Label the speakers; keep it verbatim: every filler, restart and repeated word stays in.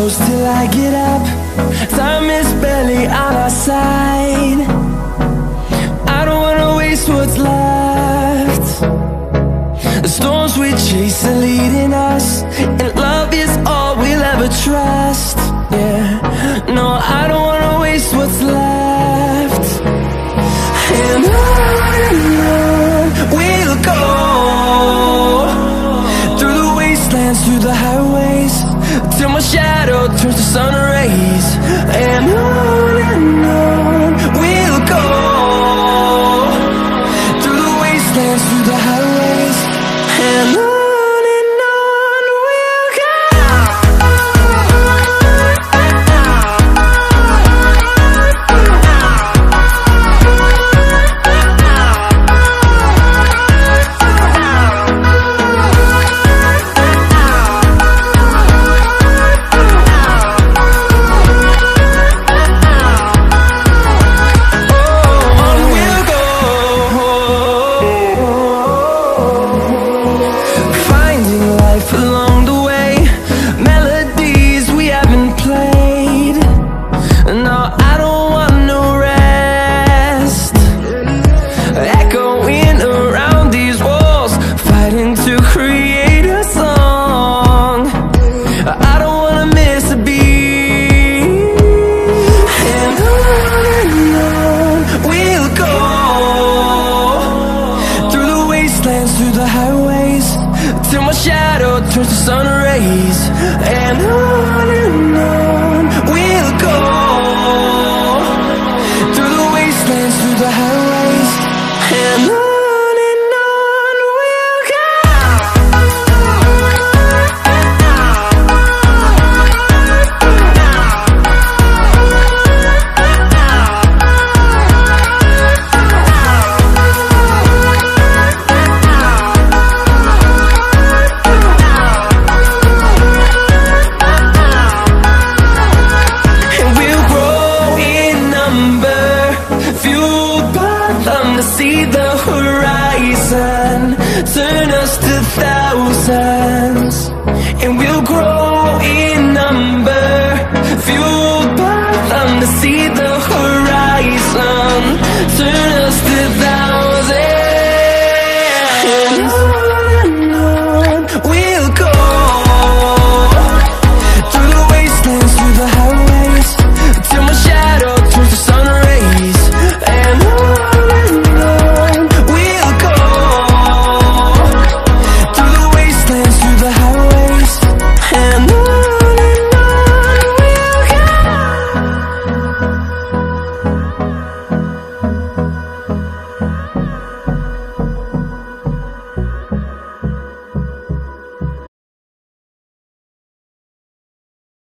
Speaker 1: close till I get up. Time is barely on our side. I don't wanna waste what's left. The storms we chase are leading us, and love is all we'll ever trust. Yeah, no, I don't wanna waste what's left. And on and on we'll go, through the wastelands, through the highways, till my shadow turns to sun rays. And on and on we'll go, through the wastelands, through the highways, and on. Through the highways, till my shadow turns to sun rays. And on and on we'll go, through the wastelands, through the highways, and on. See the horizon, turn us to thousands.